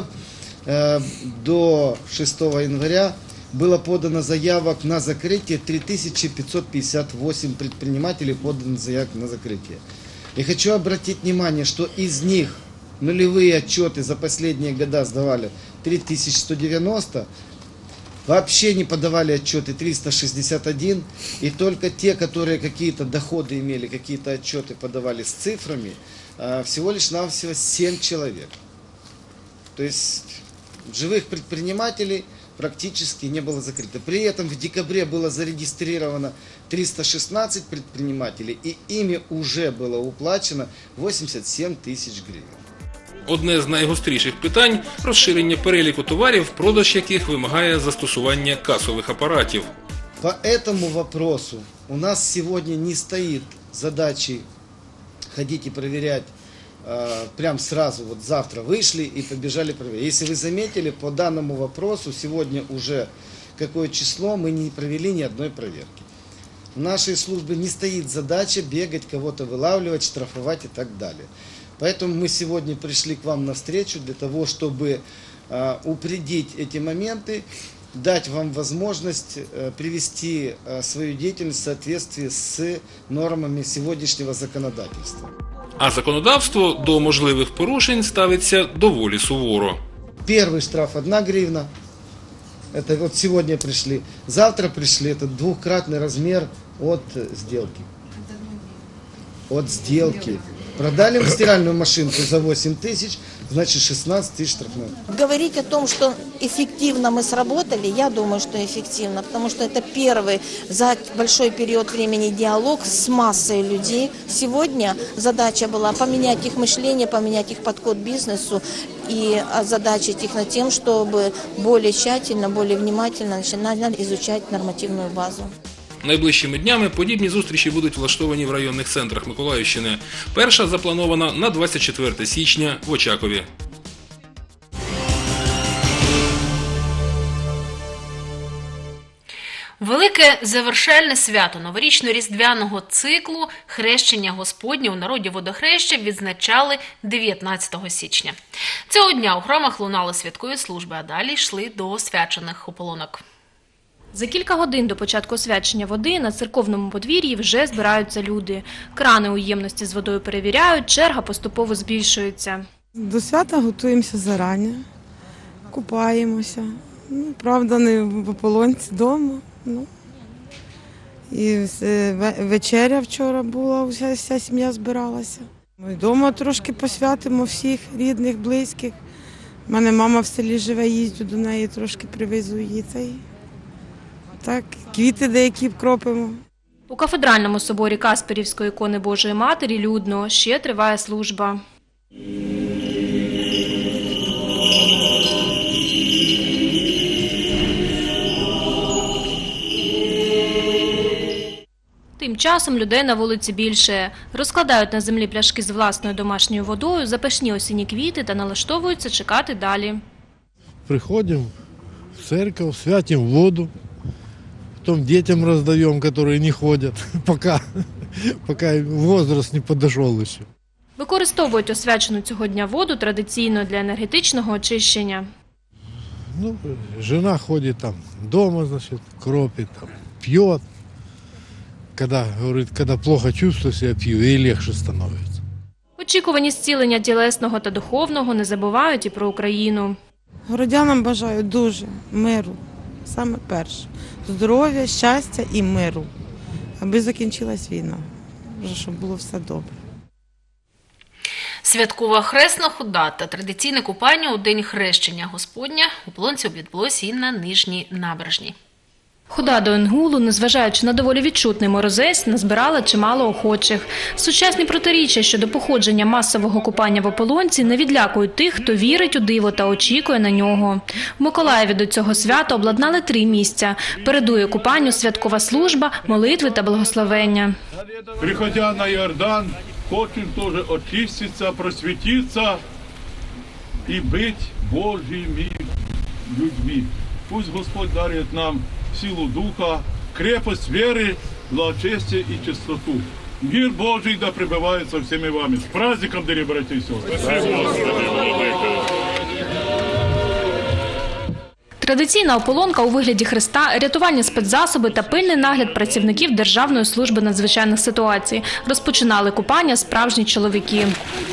до шестого января было подано заявок на закрытие три тысячи пятьсот пятьдесят восемь предпринимателей, подано заявок на закрытие. И хочу обратить внимание, что из них нулевые отчеты за последние года сдавали три тысячи сто девяносто, вообще не подавали отчеты триста шестьдесят один, и только те, которые какие-то доходы имели, какие-то отчеты подавали с цифрами, всего лишь навсего семь человек. То есть живых предпринимателей практически не было закрыто. При этом в декабре было зарегистрировано триста шестнадцать предпринимателей, и ими уже было уплачено восемьдесят семь тысяч гривен. Одне з найгостріших питань – розширення переліку товарів, продаж яких вимагає застосування касових апаратів. По этому вопросу у нас сегодня не стоит задачей ходить и проверять прям сразу, вот завтра вышли и побежали проверять. Если вы заметили, по данному вопросу сегодня уже какое число, мы не провели ни одной проверки. В нашей службе не стоит задача бегать, кого-то вылавливать, штрафовать и так далее. Поэтому мы сегодня пришли к вам навстречу для того, чтобы э, упредить эти моменты, дать вам возможность э, привести э, свою деятельность в соответствии с нормами сегодняшнего законодательства. А законодавство до можливих порушень ставиться доволі суворо. Первый штраф одна гривна. Это вот сегодня пришли. Завтра пришли. Это двухкратный размер от сделки. От сделки. Продали им стиральную машинку за восемь тысяч, значит шестнадцать тысяч штрафной. Говорить о том, что эффективно мы сработали, я думаю, что эффективно, потому что это первый за большой период времени диалог с массой людей. Сегодня задача была поменять их мышление, поменять их подход к бизнесу и озадачить их над тем, чтобы более тщательно, более внимательно начинали изучать нормативную базу. Найближчими днями подібні зустрічі будуть влаштовані в районних центрах Миколаївщини. Перша запланована на двадцять четверте січня в Очакові. Велике завершальне свято новорічно-різдвяного циклу «Хрещення Господнє» у народі водохреща відзначали дев'ятнадцятого січня. Цього дня у храмах лунали святкові служби, а далі йшли до освячених ополонок. За кілька годин до початку освячення води на церковному подвір'ї вже збираються люди. Крани у ємності з водою перевіряють, черга поступово збільшується. До свята готуємося зарані, купаємося. Ну, правда, не в ополонці вдома. Ну. І вечеря вчора була, вся, вся сім'я збиралася. Ми вдома трошки посвятимо всіх рідних, близьких. У мене мама в селі живе, їздю до неї, трошки привезу її. Так, квіти деякі вкропимо. У кафедральному соборі Касперівської ікони Божої Матері людно, ще триває служба. Тим часом людей на вулиці більше. Розкладають на землі пляшки з власною домашньою водою, запашні осінні квіти та налаштовуються чекати далі. Приходимо в церковь, святим воду. Потом детям раздаем, которые не ходят, пока, пока возраст не подошел еще. Використовують освячену цього дня воду традиційно для енергетичного очищення. Ну, жена ходит там дома, значит, кропит, там, пьет. Когда, говорит, когда плохо чувствую себя, пью, и легче становится. Очікувані зцілення тілесного та духовного не забувають і про Україну. Городянам бажаю дуже миру, саме перше. Здоров'я, щастя і миру, аби закінчилась війна, щоб було все добре. Святкова хресна хода та традиційне купання у День Хрещення Господня у Полонці відбулося і на Нижній набережній. Хода до Інгулу, незважаючи на доволі відчутний морозець, назбирала чимало охочих. Сучасні протиріччя щодо походження масового купання в ополонці не відлякують тих, хто вірить у диво та очікує на нього. В Миколаєві до цього свята обладнали три місця. Передує купанню святкова служба, молитви та благословення. Приходя на Иордан, хочем тоже очиститься, просветиться и быть Божьими людьми. Пусть Господь дарит нам силу духа, крепость веры, благочестие и чистоту. Мир Божий да пребывает со всеми вами. С праздником, дорогие братья и сестры! Спасибо. Традиційна ополонка у вигляді хреста, рятувальні спецзасоби та пильний нагляд працівників Державної служби надзвичайних ситуацій. Розпочинали купання справжні чоловіки.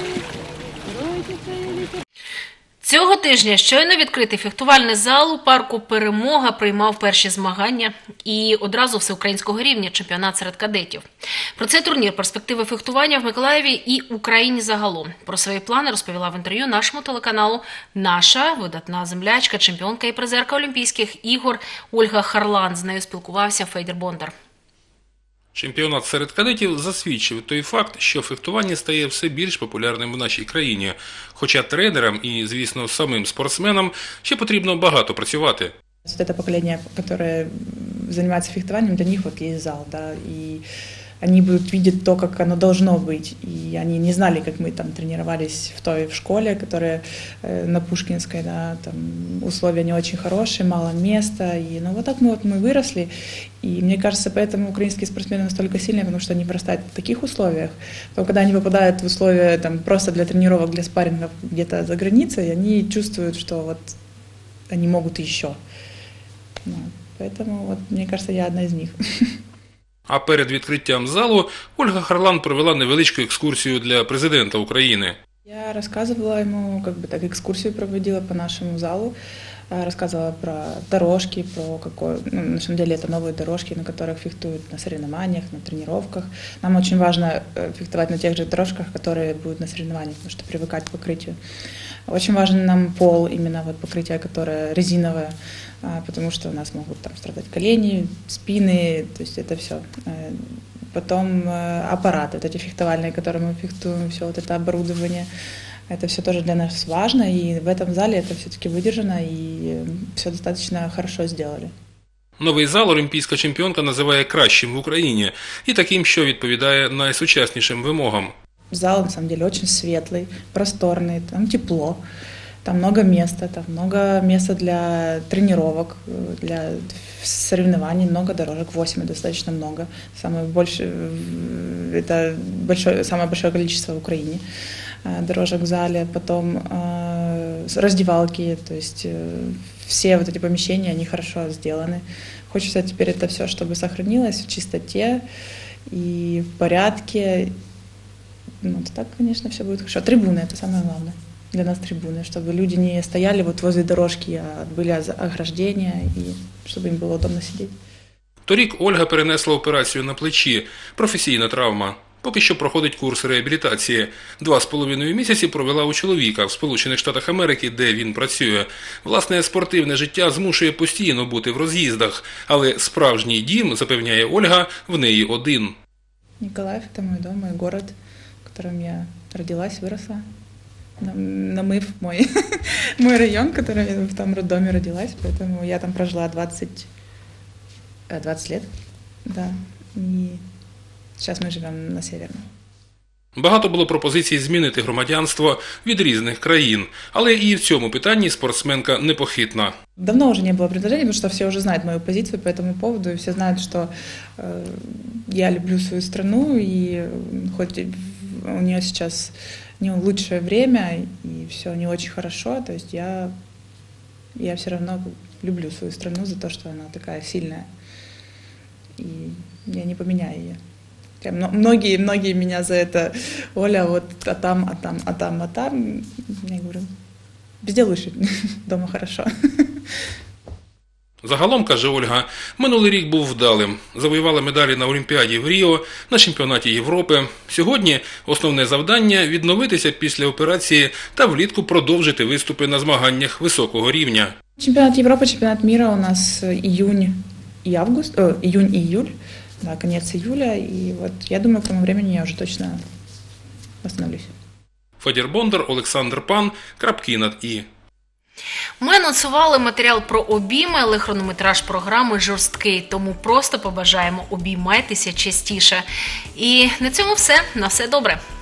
Цього тижня щойно відкритий фехтувальний зал у парку «Перемога» приймав перші змагання і одразу всеукраїнського рівня чемпіонат серед кадетів. Про цей турнір, перспективи фехтування в Миколаєві і Україні загалом. Про свої плани розповіла в інтерв'ю нашому телеканалу наша видатна землячка, чемпіонка і призерка Олімпійських ігор Ольга Харлан. З нею спілкувався Федір Бондар. Чемпіонат серед кадетів засвідчив той факт, що фехтування стає все більш популярним в нашій країні. Хоча тренерам і, звісно, самим спортсменам ще потрібно багато працювати. Это поколение, которое занимается фехтованием, для них вот есть зал, да, и они будут видеть то, как оно должно быть. И они не знали, как мы там тренировались в той в школе, которая э, на Пушкинской, да, там условия не очень хорошие, мало места. И, ну вот так мы, вот мы выросли. И мне кажется, поэтому украинские спортсмены настолько сильные, потому что они вырастают в таких условиях. То когда они попадают в условия там, просто для тренировок, для спаррингов где-то за границей, они чувствуют, что вот они могут еще. Ну, поэтому, вот, мне кажется, я одна из них. А перед відкриттям залу Ольга Харлан провела невеличку екскурсію для президента України. Я рассказывала ему, как бы так, экскурсию проводила по нашему залу, рассказывала про дорожки, про какой, ну, на самом деле это новые дорожки, на которых фехтуют на соревнованиях, на тренировках. Нам очень важно фехтовать на тех же дорожках, которые будут на соревнованиях, потому что привыкать к покрытию. Очень важен нам пол, именно вот покрытие, которое резиновое, потому что у нас могут там страдать колени, спины, то есть это все. Потом аппараты, вот эти фехтовальные, которые мы фехтуем, все вот это оборудование, это все тоже для нас важно, и в этом зале это все-таки выдержано, и все достаточно хорошо сделали. Новий зал олімпійська чемпіонка називає кращим в Україні і таким, що відповідає найсучаснішим вимогам. Зал, на самом деле, очень светлый, просторный, там тепло, там много места, там много места для тренировок, для соревнований, много дорожек, восемь достаточно много, самое большое, это большое, самое большое количество в Украине дорожек в зале, потом э, раздевалки, то есть э, все вот эти помещения, они хорошо сделаны. Хочется теперь это все, чтобы сохранилось в чистоте и в порядке. Ну, так, конечно, все будет хорошо. Трибуны – это самое главное. Для нас трибуны, чтобы люди не стояли вот возле дорожки, а были ограждения, и чтобы им было удобно сидеть. Торік Ольга перенесла операцію на плечі, професійна травма. Поки що проходить курс реабілітації. Два з половиною місяці провела у чоловіка в Сполучених Штатах Америки, де він працює. Власне, спортивне життя змушує постійно бути в роз'їздах, але справжній дім, запевняє Ольга, в неї один. Николаев – это мой дом, мой город, в котором я родилась, выросла. Намыв мой, мой район, в котором я в том роддоме родилась, поэтому я там прожила двадцать, двадцать лет, да, и сейчас мы живем на Северном. Багато було пропозицій змінити громадянство від різних країн, але і в цьому питанні спортсменка непохитна. Давно уже не было предложений, потому что все уже знают мою позицию по этому поводу, и все знают, что э, я люблю свою страну, и хоть у нее сейчас не лучшее время, и все не очень хорошо, то есть я, я все равно люблю свою страну за то, что она такая сильная, и я не поменяю ее. Многие, многие меня за это, Оля, вот а там, а там, а там, а там. Я говорю, везде лучше, дома хорошо. Загалом, каже Ольга, минулий рік був вдалим. Завоювала медалі на Олімпіаді в Ріо, на чемпіонаті Європи. Сьогодні основне завдання – відновитися після операції та влітку продовжити виступи на змаганнях високого рівня. Чемпіонат Європи, чемпіонат мира у нас июнь и август, э, июнь и июль. Да, конец июля, и вот я думаю, к тому времени я уже точно восстановлюсь. Федір Бондар, Олександр Пан, крапки над «і». Ми анонсували матеріал про обійми, але хронометраж програми жорсткий, тому просто побажаємо обіймайтеся частіше. І на цьому все. На все добре.